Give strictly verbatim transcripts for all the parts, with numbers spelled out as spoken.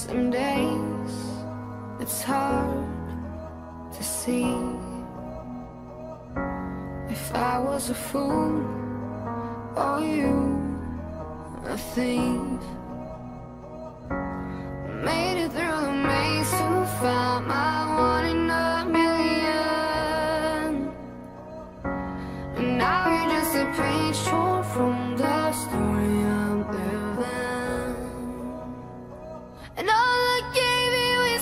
Some days it's hard to see. If I was a fool or you a thief, made it through the maze to find my one in a million. And now you're just a page torn from the story I'm living. And all I gave you is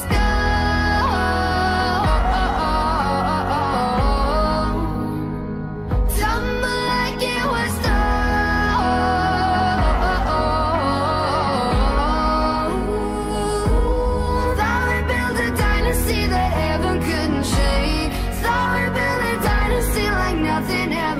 gold. Tumble like it was gold. Thought we built a dynasty that heaven couldn't shake. Thought we built a dynasty like nothing ever.